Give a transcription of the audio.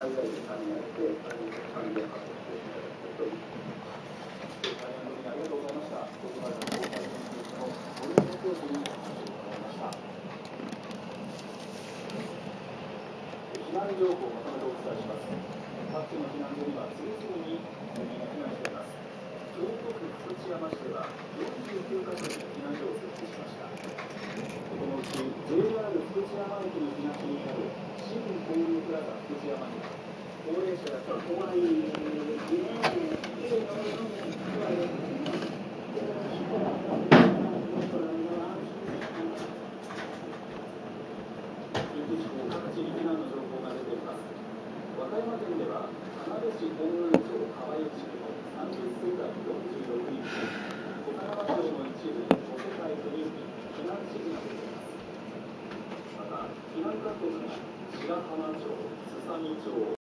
外で考えて、安全確保していただきたいと思います。 大変ありがとうございました。ここまでの防災研究所の森本教授にお話を伺いました。避難情報をまとめてお伝えします。各地の避難所には次々に住民が避難しています。京都府福知山市では49カ所に避難所を設置しました。このうち JR 福知山駅の東にある新交流プラザ福知山には高齢者や怖い各地に避難の情報が出ています。和歌山県では田辺市本南町川井地区の30世帯46人、岡山町の一部5世帯9人に避難指示が出ています。また避難勧告が白浜町、すさみ町